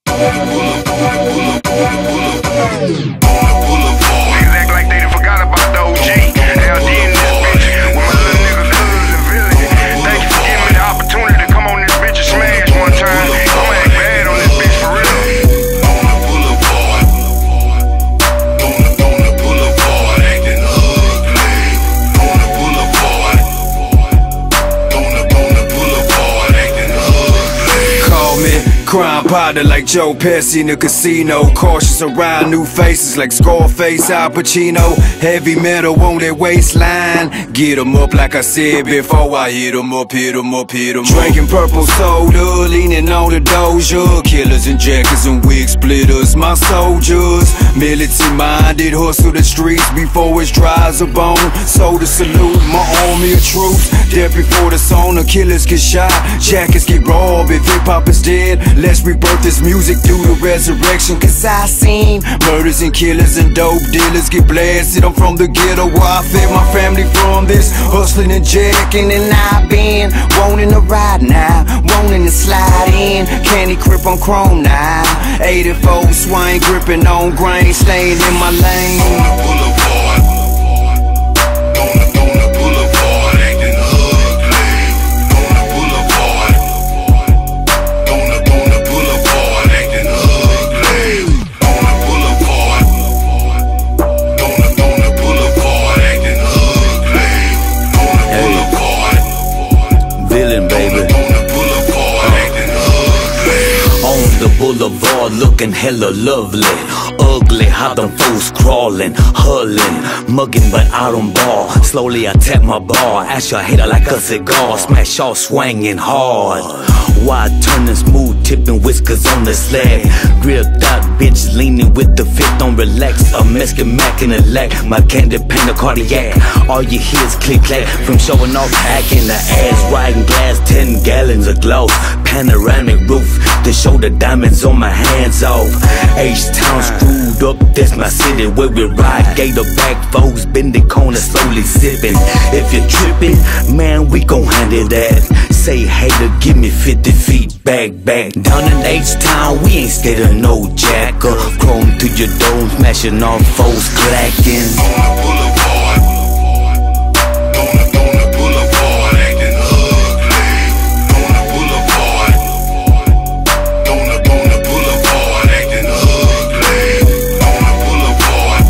Niggas act like they done forgot about the OG. LD in this bitch with my little niggas Hoods and Village. Thank you for giving me the opportunity to come on this bitch and smash one time. I'ma act bad on this bitch for real. On the boulevard, on the boulevard, acting ugly. On the boulevard, on the boulevard, acting ugly. Call me crime partner like Joe Pesci in the casino. Cautious around new faces like Scarface, Al Pacino. Heavy metal on that waistline. Get 'em up like I said before. I hit 'em up, hit 'em up, hit 'em up. Drinking purple soda, leaning on the Doja. Killers and jackets and wig splitters, my soldiers. Militant minded, hustle the streets before it's dry as a bone. So to salute my army of troops. Dead before the song, the killers get shot, jackets get robbed. If hip hop is dead, let's rebirth this music through the resurrection. Cause I seen murders and killers and dope dealers get blasted. I'm from the ghetto where I fed my family from this hustling and jacking. And I've been wanting to ride now, wanting to slide in. Candy Crip on chrome now, 84 swing gripping on grain, staying in my lane. On the boulevard, on the boulevard, acting ugly. On the boulevard, on the boulevard, acting ugly. On the boulevard, on the boulevard, acting ugly. On the boulevard, Villain, baby. on the boulevard, acting ugly. On the boulevard, looking hella lovely. Ugly, how them fools crawling, huddling, mugging, but I don't ball. Slowly I tap my bar, ash your hater like a cigar, smash all swinging hard. Wide turning, smooth tipping, whiskers on the sled. Gripped out bitch, leaning with the fit, don't relax. A Mexican Mac in the leg, my candy paint a cardiac. All you hear is click clack from showing off, hacking the ass, riding glass, 10 gallons of gloss. Panoramic roof to show the diamonds on my hands off. H-Town screwed up, that's my city where we ride. Gator back, foes bending corners, slowly sipping. If you're tripping, man, we gon' handle that. Say hater, give me 50 feet back. Down in H-Town, we ain't scared of no jacker. Chrome to your dome, smashing off foes, clacking. On the boulevard, on the boulevard, acting ugly. On the boulevard, on the boulevard, acting ugly. On the boulevard,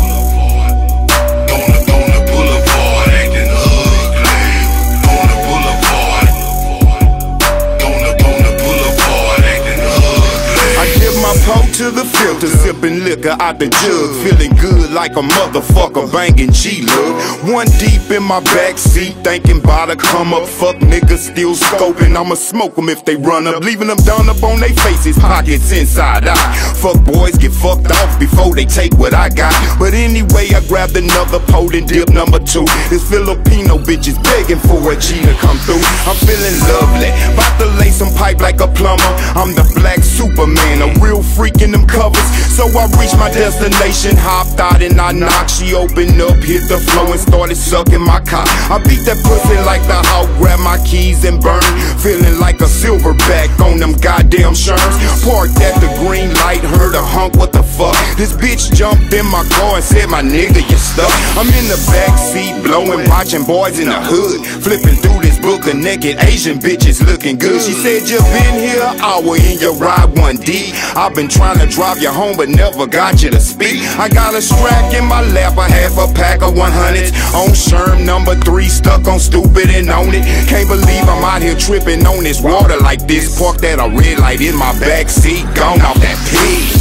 on the boulevard, acting ugly. On the boulevard, on the boulevard, acting ugly. I give my pole to the filter, sipping liquor out the jug, feeling good like a motherfucker banging G-Lug. One deep in my backseat, thinking about to come up. Fuck niggas still scoping, I'ma smoke them if they run up, leaving them done up on they faces, pockets inside out. Fuck boys get fucked off before they take what I got. But anyway, I grabbed another pole and dip number 2. This Filipino bitch is begging for a G to come through. I'm feeling lovely, about to lay some pipe like a plumber. I'm the black Superman, a real freak in them covers. So I reached my destination, hopped out and I knocked. She opened up, hit the floor and started sucking my cock. I beat that pussy like the hoe, grabbed my keys and burned. Feeling like a silverback on them goddamn sherms. Parked at the green light, heard a honk, what the fuck? This bitch jumped in my car and said, my nigga, you stuck. I'm in the backseat, blowing, watching boys in the hood. Flipping through this book of naked Asian bitches looking good. She said, you been here an hour in your ride 1D. I've been trying to drive you home but never got you to speak. I got a strap in my lap, I have a pack of 100s. On Sherm number 3, stuck on stupid and on it. Can't believe I'm out here tripping on this water like this. Parked at a red light in my backseat, gone off that pig.